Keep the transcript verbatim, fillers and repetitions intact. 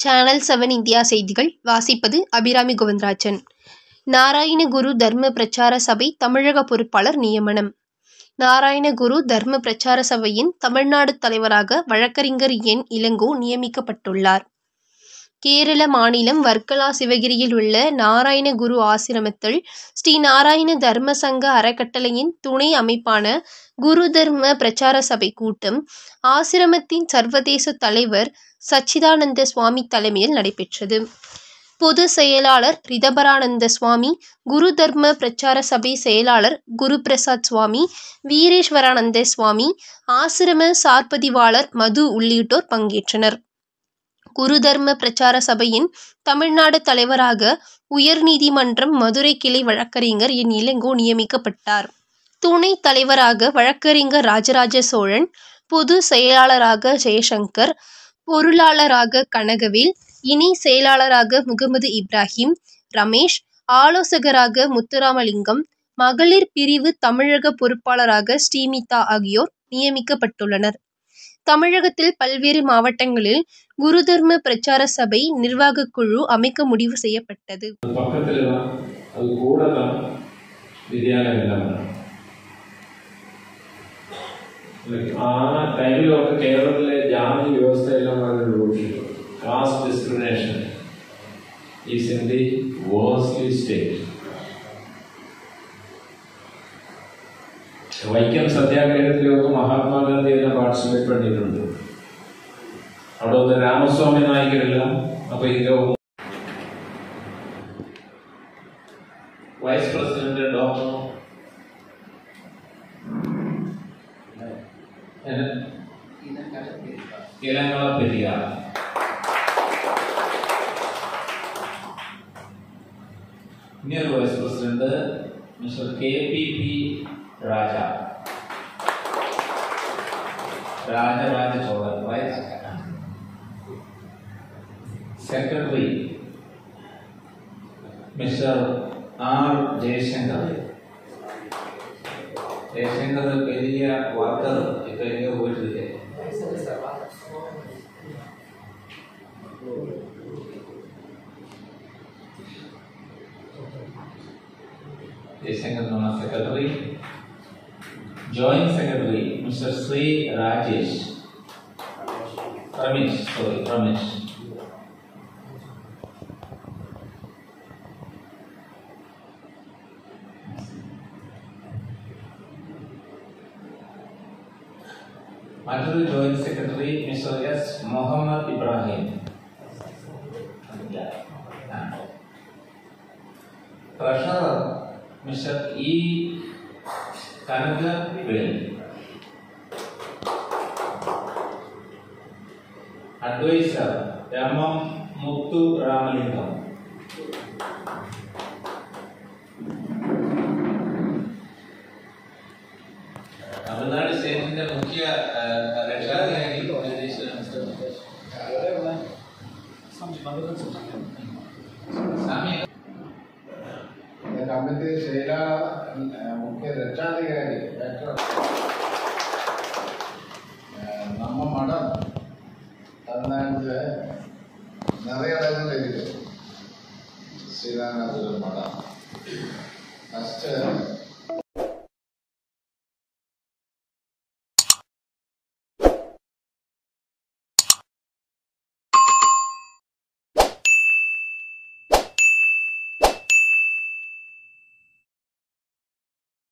Channel seven India செய்திகள் வாசிப்பது அபிராமி கோவிந்தராஜன். நாராயணகுரு தர்ம பிரச்சார சபை தமிழக பொறுப்பாளர் நியமனம். நாராயணகுரு தர்ம பிரச்சார சபையின் தமிழ்நாடு தலைவராக வழக்கறிஞர் என். இளங்கோ நியமிக்கப்பட்டுள்ளார். கேரள மாநிலம் வர்க்கலா சிவகிரியில் உள்ள நாராயணகுரு ஆசிரமத்தில் ஸ்ரீ நாராயண தர்ம சங்க அறக்கட்டளையின் துணை அமைப்பான குரு தர்ம பிரச்சார சபை கூட்டம் ஆசிரமத்தின் சர்வதேச தலைவர் சச்சிதானந்த சுவாமி தலைமையில் நடைபெற்றது. பொது செயலாளர் ரிதபரானந்த சுவாமி, குரு தர்ம பிரச்சார சபை செயலாளர் குருபிரசாத் சுவாமி, வீரேஸ்வரானந்த சுவாமி, ஆசிரம சார்பதிவாளர் மது உள்ளிட்டோர் பங்கேற்றனர். குரு தர்ம பிரச்சார சபையின் தமிழ்நாடு தலைவராக உயர்நீதிமன்றம் மதுரை கிளை வழக்கறிஞர் என். இளங்கோ நியமிக்கப்பட்டார். துணை தலைவராக வழக்கறிஞர் ராஜராஜ சோழன், பொது செயலாளராக ஜெயசங்கர், பொருளாளராக கனகவேல், இணை செயலாளராக முகமது இப்ராஹிம், ரமேஷ், ஆலோசகராக முத்துராமலிங்கம், மகளிர் பிரிவு தமிழக பொறுப்பாளராக ஸ்ரீமிதா ஆகியோர் நியமிக்கப்பட்டுள்ளனர். தமிழகத்தில் பல்வேறு மாவட்டங்களில் குரு தர்ம பிரச்சார சபை நிர்வாக குழு அமைக்க முடிவு செய்யப்பட்டது. ആ ടൈമിലൊക്കെ കേരളത്തിലെ ജാതി വ്യവസ്ഥയെല്ലാം വളരെ രൂക്ഷിച്ചു. Caste discrimination is in the worstly state. Vaikom സത്യാഗ്രഹത്തിലൊക്കെ മഹാത്മാഗാന്ധി എല്ലാം പാർട്ടിസിപ്പേറ്റ് பண்ணிട്ടുണ്ട്. അവിടെ ഒന്ന് രാമസ്വാമി നായികരെല്ലാം അപ്പൊ ഇങ്ങനെ vice president doctor Peria. Near Vice President Mister K P P Raja. Raja Raja Cholan, right? Secretary Mister R. Jayashankar. Jayashankar Peria worker. Ito yung word today. Jayashankar Nona Secretary. Joint Secretary Mister Sri Rajesh. Ramesh, sorry, Ramesh. Another Joint Secretary Mister S. Muhammad Ibrahim. Prachar Mister E. Kalagam. Advisor Mutharasan. Tamilnadu സ്റ്റേറ്റിന്റെ മുഖ്യ രക്ഷാധികാരി committee Shaila മുഖ്യ രക്ഷാധികാരി நம்ம மடம் தமிழ்நாட்டில் நிறைய இடங்கள் இருக்குது. ஸ்ரீரங்கத்தில் மடம் ஃபஸ்ட்டு